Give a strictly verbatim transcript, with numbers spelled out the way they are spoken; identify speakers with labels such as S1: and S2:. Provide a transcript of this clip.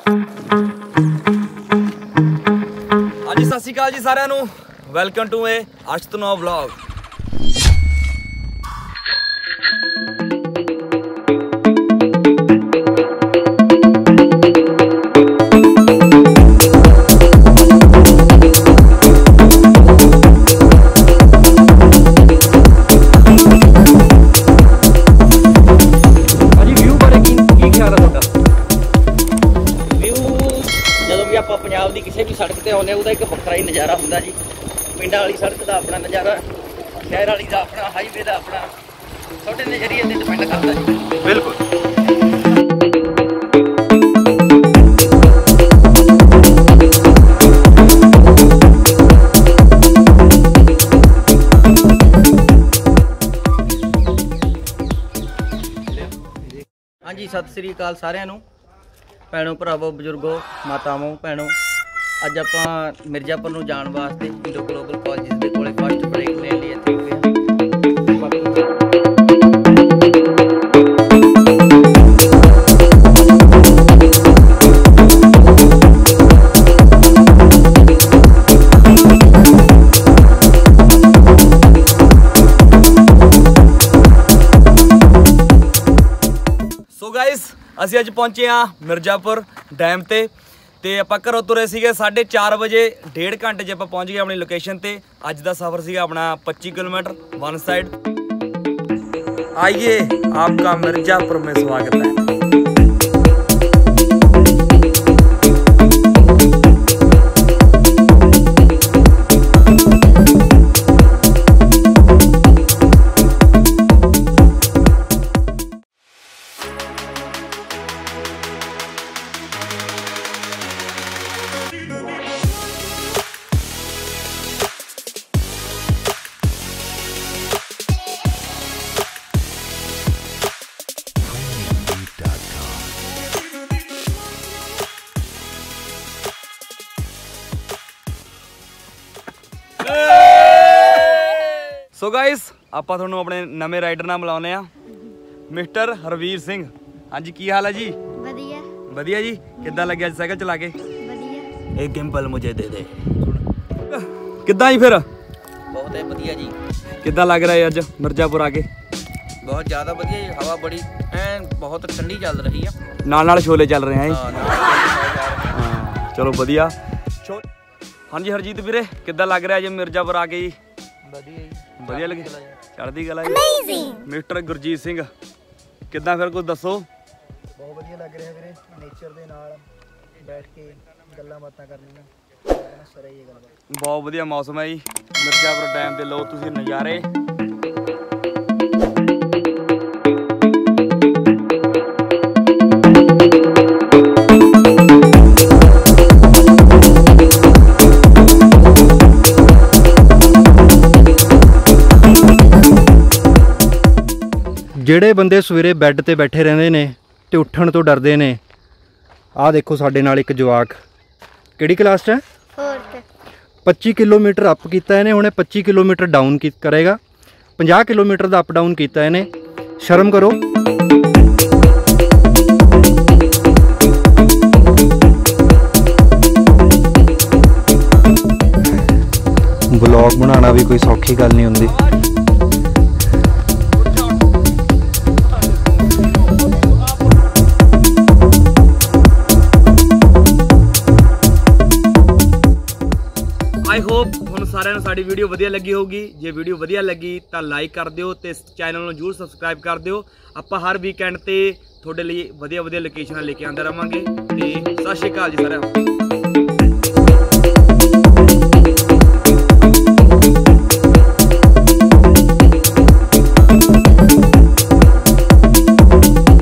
S1: जी सत श्री अकाल जी सारिਆਂ ਨੂੰ वेलकम टू ए अष्ट नौ व्लॉग।
S2: पंजाब की किसी भी सड़क पर आने एक वक्रा ही नज़ारा होंगे जी। पिंडा वाली सड़क का अपना नज़ारा, शहर वाली का अपना, हाईवे का अपना, छोटे नज़रिए से डिपेंड करता जी।
S1: बिल्कुल
S2: हाँ जी, सत श्री अकाल सारिਆਂ ਨੂੰ, भैनों भरावो, बजुर्गो, मातावों, भैनों। अज आप मिर्जापुर ਨੂੰ जाने वास्ते इंडो ग्लोबल कॉलेज के कोले फर्स्ट ब्रेक लेने लिए इत्थे हुए हैं।
S1: सो गाइस ਅਸੀਂ ਅੱਜ पहुंचे हाँ मिर्जापुर डैम ते ते ਆਪਾਂ ਘਰੋਂ ਤੁਰੇ ਸੀਗੇ साढ़े चार बजे, डेढ़ घंटे च ਆਪਾਂ पहुंच गए अपनी लोकेशन ते। ਅੱਜ ਦਾ सफ़र ਸੀਗਾ अपना पच्चीस किलोमीटर वन साइड। आइए, आपका मिर्जापुर में स्वागत है। सो गाइस आप थोनों अपने नवे राइडर नाल मिलाने आ, मिस्टर हरवीर सिंह। हाँ जी, की हाल है जी?
S3: बढ़िया
S1: बढ़िया जी। किद्दां लग्या साइकिल चला के?
S3: बढ़िया।
S1: एक गिम्पल मुझे दे दे। किद्दां जी फिर?
S2: बहुत है बढ़िया जी।
S1: किद्दां लग रहा है अज मिर्जापुर आके?
S2: बहुत ज़्यादा बढ़िया जी, हवा बड़ी ऐन बहुत ठंडी चल रही है,
S1: नाल नाल छोले चल रहे हैं।
S2: हाँ,
S1: हाँ चलो बढ़िया। हाँ जी हरजीत वीरे, किद्दां लग रहा है जी मिर्जापुर आके जी? बढ़िया लगे, चढ़दी गला जी। मिस्टर गुरजीत सिंह, किद्दां फिर कुछ दसो?
S4: बहुत बढ़िया लग रहा है वीरे, नेचर दे नाल बैठ के गल्लां बातां करनियां, सही है गल।
S1: बहुत बढ़िया मौसम है जी मिर्जापुर डैम दे, लो तुसीं नज़ारे।
S4: ਜਿਹੜੇ ਬੰਦੇ ਸਵੇਰੇ ਬੈੱਡ ਤੇ ਬੈਠੇ ਰਹਿੰਦੇ ਨੇ ਤੇ ਉੱਠਣ ਤੋਂ ਡਰਦੇ ਨੇ, ਆਹ ਦੇਖੋ ਸਾਡੇ ਨਾਲ ਇੱਕ ਜਵਾਕ, ਕਿਹੜੀ ਕਲਾਸ 'ਚ ਹੈ?
S3: फोर्थ।
S4: पच्चीस किलोमीटर अप किया इन्हें, हुणे पच्चीस किलोमीटर डाउन की करेगा। पचास किलोमीटर का अप डाउन किया इन्हें, शर्म करो। ब्लॉग बनाना भी कोई सौखी गल नहीं होंदी।
S1: आई होप तुहानू सारिਆਂ साड़ी वीडियो वधिया लगी होगी। जे वीडियो वधिया लगी तो लाइक कर दिओ ते चैनल नूं जरूर सबसक्राइब कर दिओ। आपां हर वीकेंड ते तुहाडे लई वधिया वधिया लोकेशन लेके आंदे रहांगे ते सत श्री अकाल जी सारिਆਂ।